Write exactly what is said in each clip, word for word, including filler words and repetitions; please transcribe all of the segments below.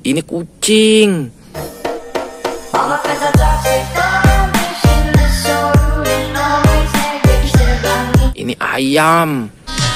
ini kucing. Ini ayam.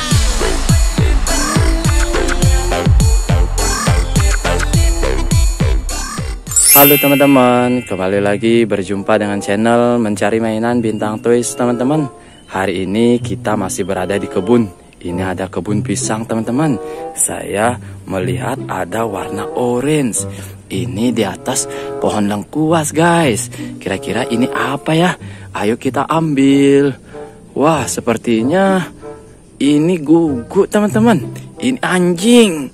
Halo teman-teman, kembali lagi berjumpa dengan channel Mencari Mainan Bintang Toys teman-teman. Hari ini kita masih berada di kebun. Ini ada kebun pisang teman-teman. Saya melihat ada warna orange. Ini di atas pohon lengkuas guys. Kira-kira ini apa ya? Ayo kita ambil. Wah, sepertinya ini gugu teman-teman. Ini anjing.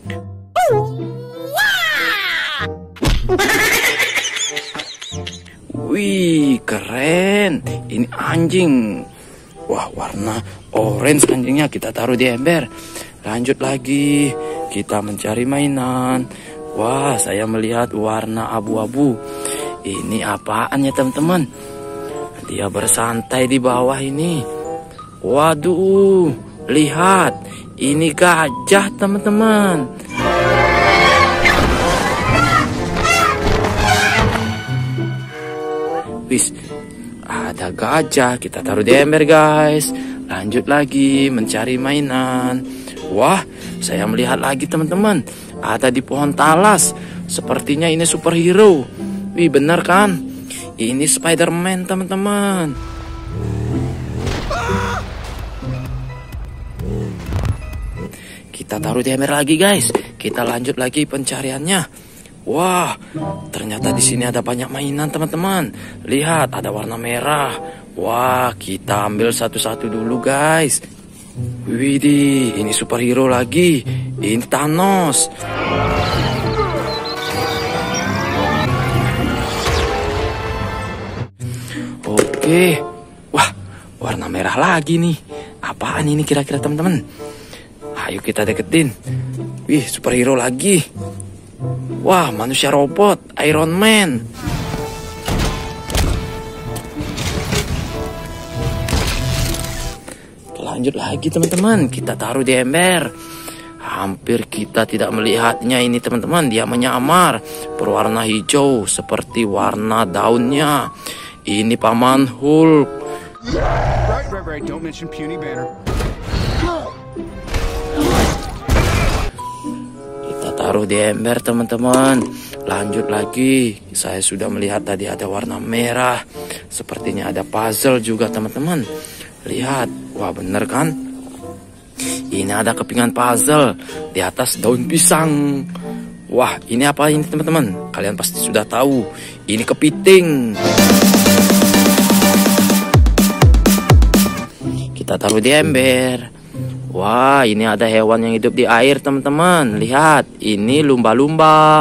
Wih, keren. Ini anjing. Wah, warna orange anjingnya. Kita taruh di ember. Lanjut lagi. Kita mencari mainan. Wah, saya melihat warna abu-abu. Ini apaan ya teman-teman? Dia bersantai di bawah ini. Waduh, lihat. Ini gajah teman-teman. Wis, ada gajah. Kita taruh di ember guys. Lanjut lagi mencari mainan. Wah, saya melihat lagi teman-teman. Ada di pohon talas. Sepertinya ini superhero. Wih, benar kan? Ini Spider-Man teman-teman. Kita taruh di ember lagi guys. Kita lanjut lagi pencariannya. Wah, ternyata di sini ada banyak mainan teman-teman. Lihat, ada warna merah. Wah, kita ambil satu-satu dulu guys. Widih, ini superhero lagi. Ini Thanos. Oke. Wah, warna merah lagi nih. Apaan ini kira-kira teman-teman? Ayo kita deketin. Wih, superhero lagi. Wah, manusia robot, Iron Man. Lanjut lagi teman-teman, kita taruh di ember. Hampir kita tidak melihatnya ini teman-teman. Dia menyamar, berwarna hijau seperti warna daunnya. Ini Paman Hulk. Right, right, right. Don't mention puny banner. Taruh di ember teman-teman. Lanjut lagi. Saya sudah melihat tadi ada warna merah. Sepertinya ada puzzle juga teman-teman. Lihat. Wah, bener kan? Ini ada kepingan puzzle di atas daun pisang. Wah, ini apa ini teman-teman? Kalian pasti sudah tahu. Ini kepiting. Kita taruh di ember. Wah, ini ada hewan yang hidup di air teman-teman. Lihat, ini lumba-lumba.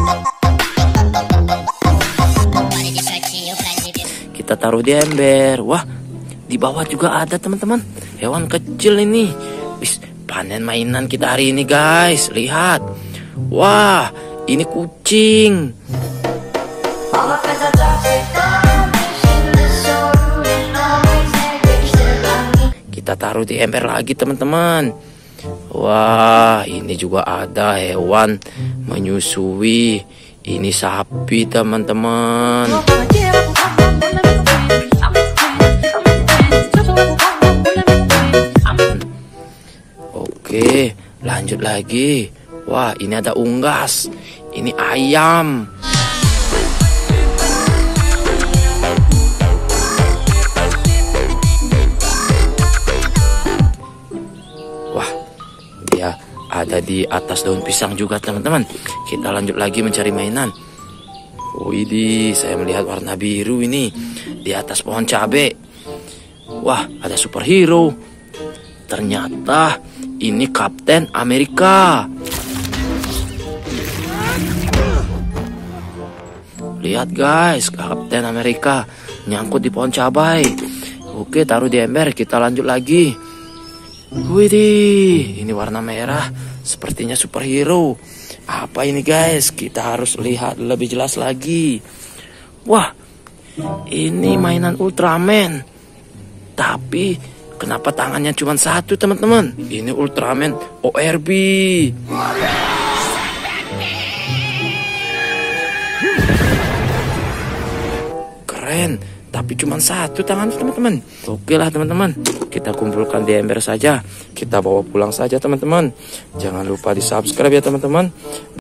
Kita taruh di ember. Wah, di bawah juga ada teman-teman. Hewan kecil ini. Wis, panen mainan kita hari ini guys. Lihat. Wah, ini kucing. Kita taruh di ember lagi teman-teman. Wah, ini juga ada hewan menyusui. Ini sapi teman-teman. Oke, lanjut lagi. Wah, ini ada unggas. Ini ayam. Ada di atas daun pisang juga teman-teman. Kita lanjut lagi mencari mainan. Widih, saya melihat warna biru ini di atas pohon cabe. Wah, ada superhero. Ternyata ini Kapten Amerika. Lihat guys, Kapten Amerika nyangkut di pohon cabai. Oke, taruh di ember. Kita lanjut lagi. Widih, ini warna merah. Sepertinya superhero. Apa ini guys? Kita harus lihat lebih jelas lagi. Wah, ini mainan Ultraman. Tapi kenapa tangannya cuma satu teman-teman? Ini Ultraman O R B. keren. Tapi cuma satu tangan teman-teman. Oke lah teman-teman, kita kumpulkan di ember saja. Kita bawa pulang saja teman-teman. Jangan lupa di subscribe ya teman-teman.